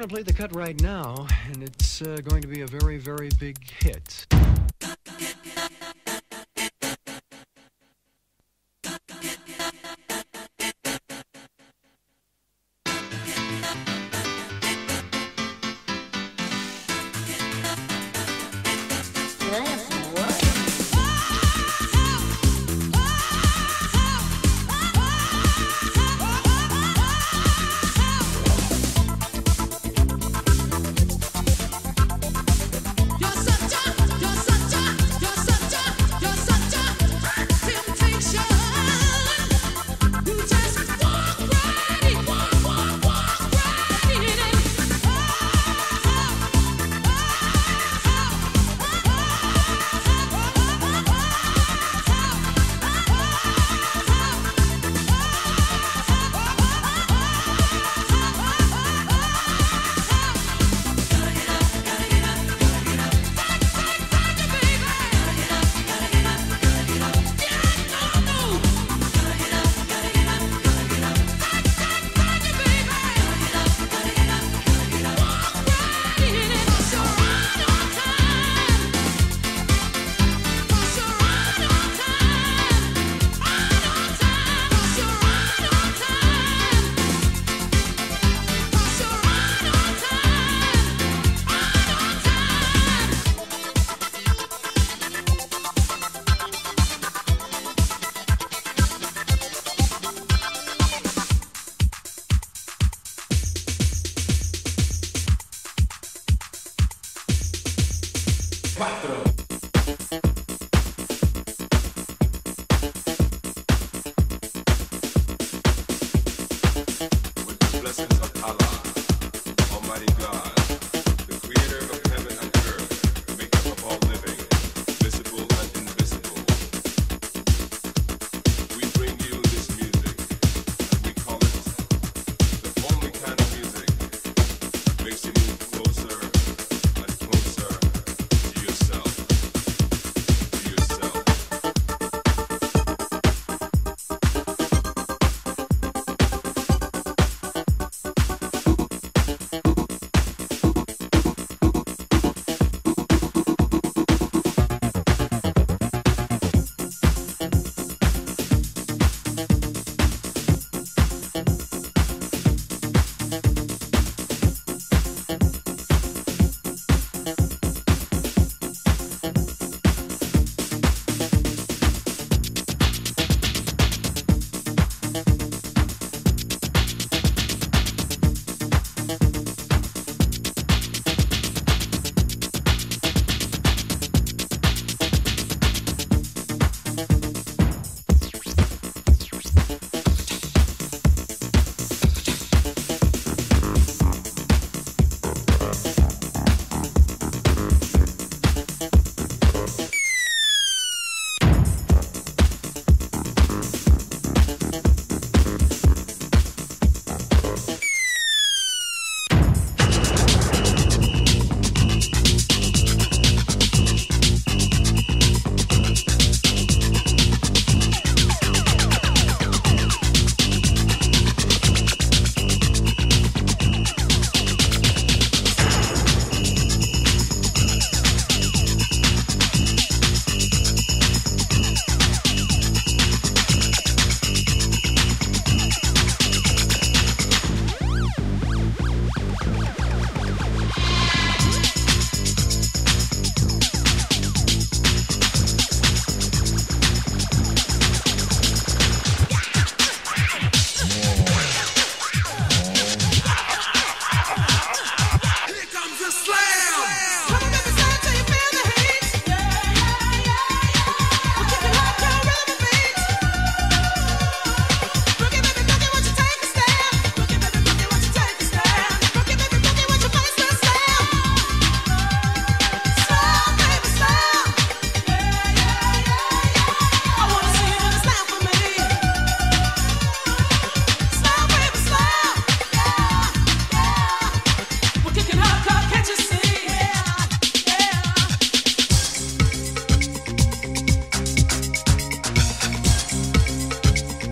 going to play the cut right now, and it's going to be a very, very big hit.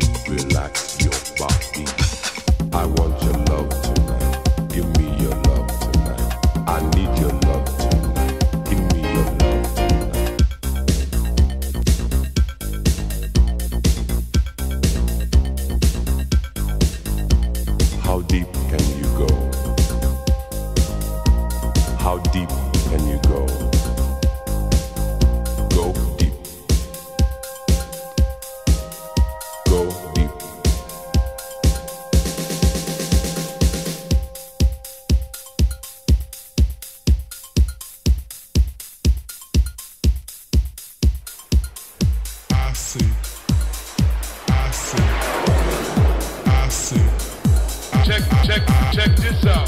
Relax your body. I want your love tonight. Give me your love How deep can you go? How deep can you go? Go deep. Go deep. I see. I see. I see. Check this out.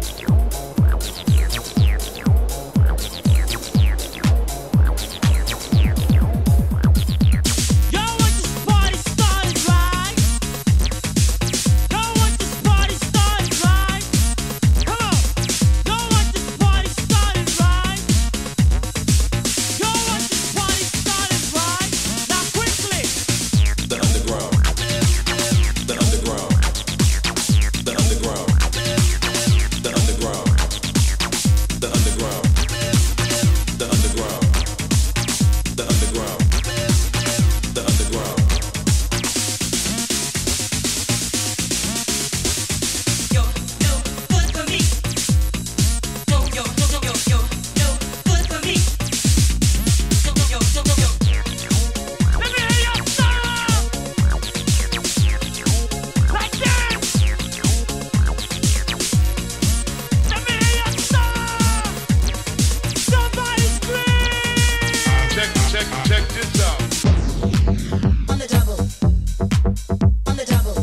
Check this out. On the double. On the double.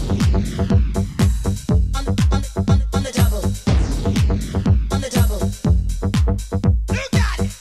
On the double. On the double. You got it.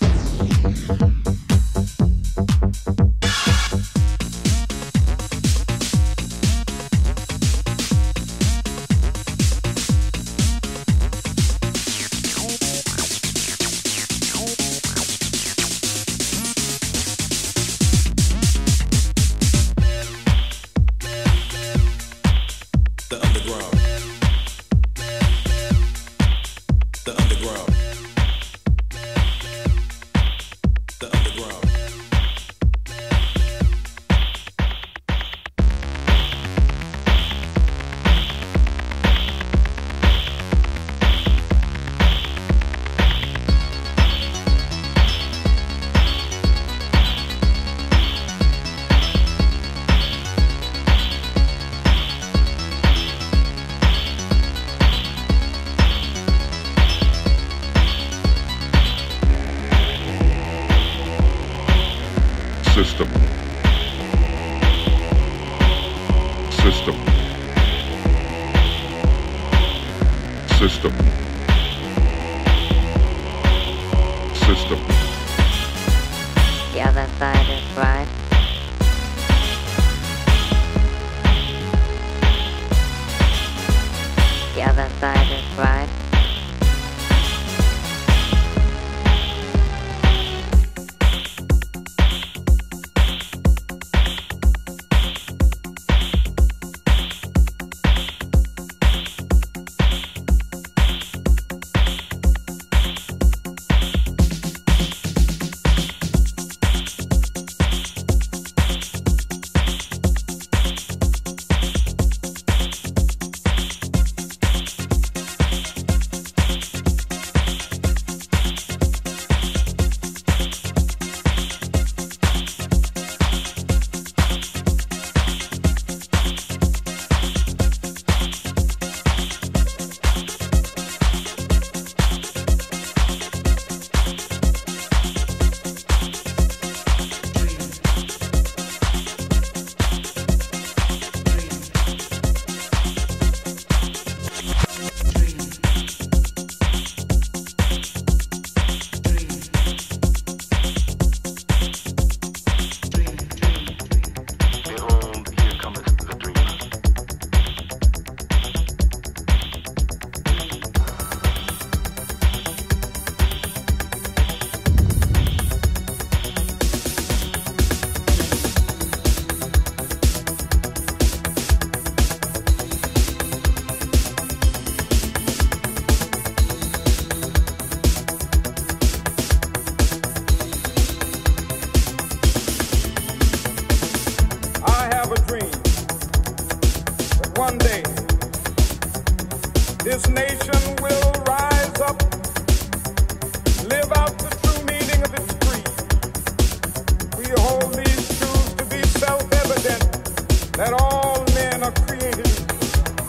System. System. System. System. The other side is right. The other side is right. One day This nation will rise up, live out the true meaning of its creed. We hold these truths to be self-evident, that all men are created equal.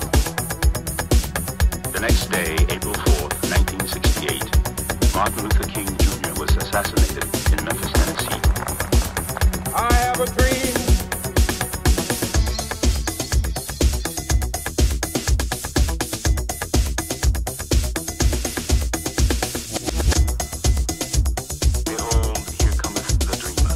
The next day, April 4th, 1968, Martin Luther King Jr. was assassinated in Memphis, Tennessee. I have a dream. Behold, here cometh the dreamer.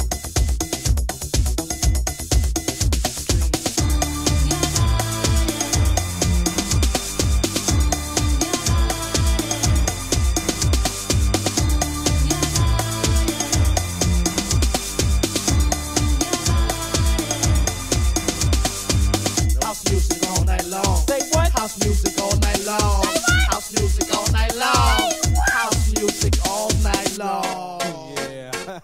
House music all night long. Say what? House music all night long. House music all night long. House music all night long. Yeah.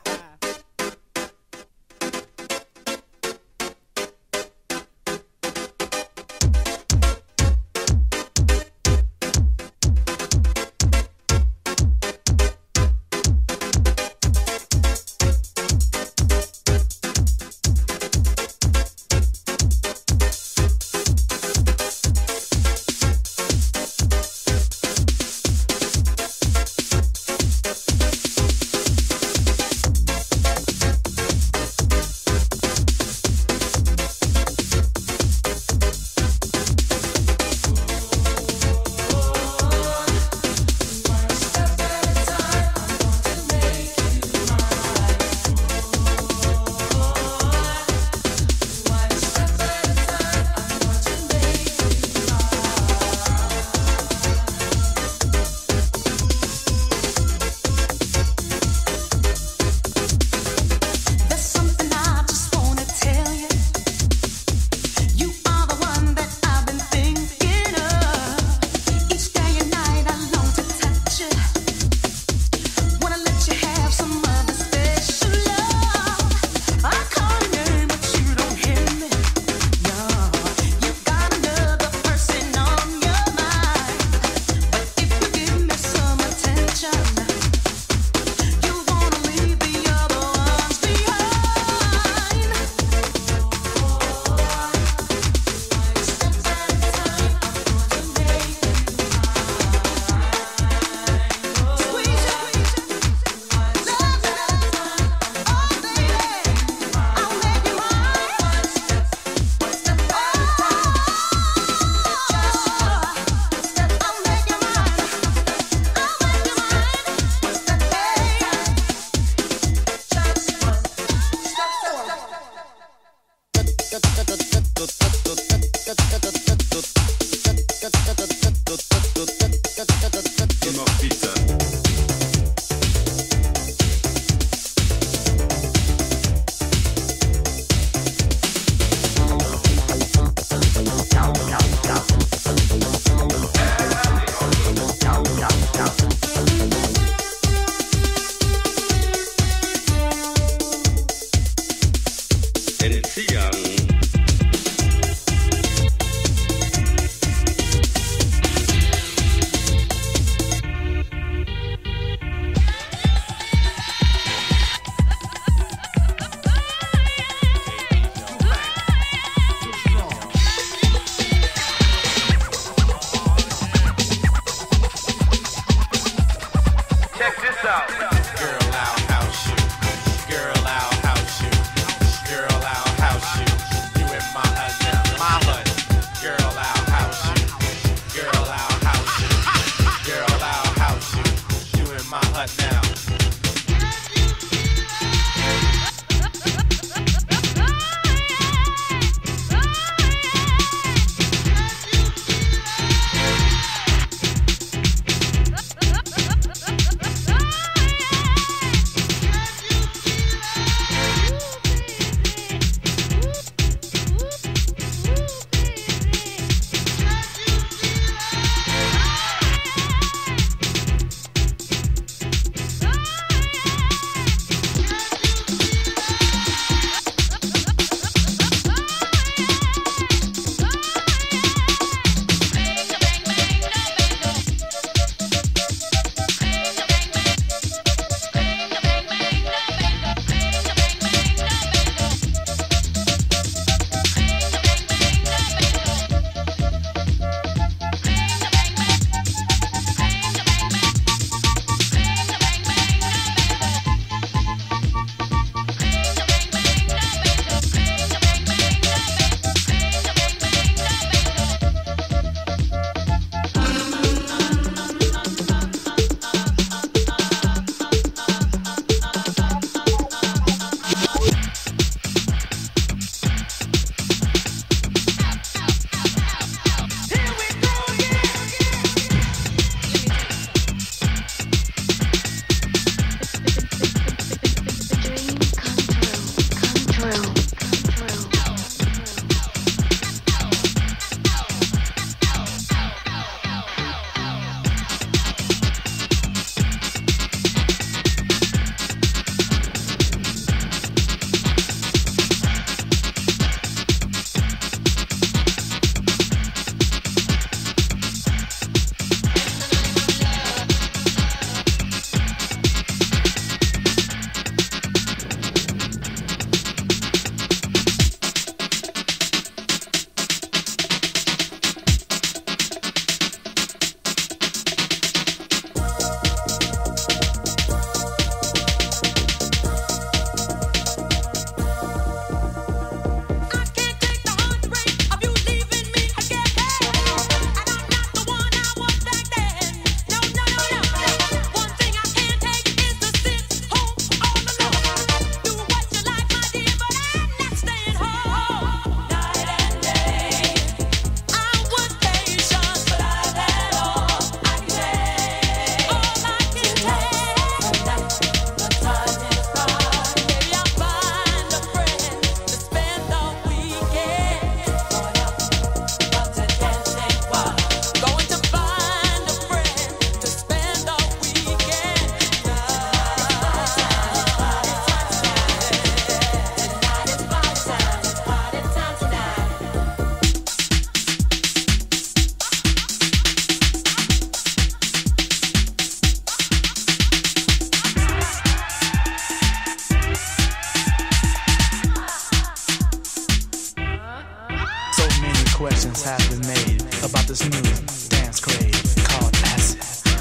about this new dance craze called acid.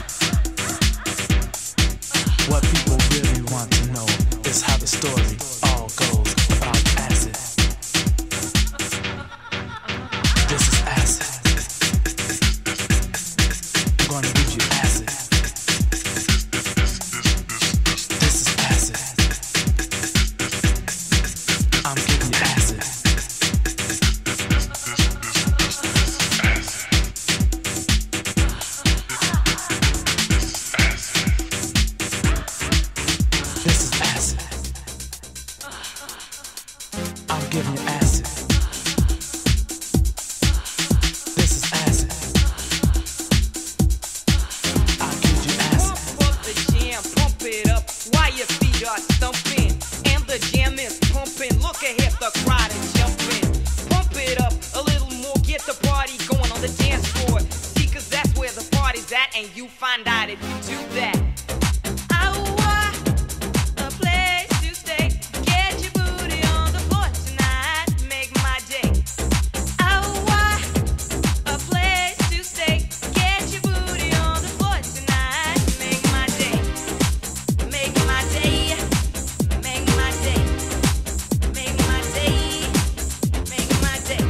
What people really want to know is how the story all goes about acid. This is acid. I'm gonna give you acid. This is acid. I'm giving you acid. This is acid. I'm giving you acid. This is acid. I'll give you acid. Pump up the jam, pump it up while your feet are stumping. And the jam is pumping. Look ahead, the crowd is jumping. Pump it up a little more, get the party going on the dance floor. See, 'cause that's where the party's at, and you find out if you do that. A place to stay. Get your booty on the floor tonight. Make my day. A place to stay. Get your booty on the floor tonight. Make my day. Make my day. Make my day. Make my day. Make my day.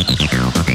Thank you.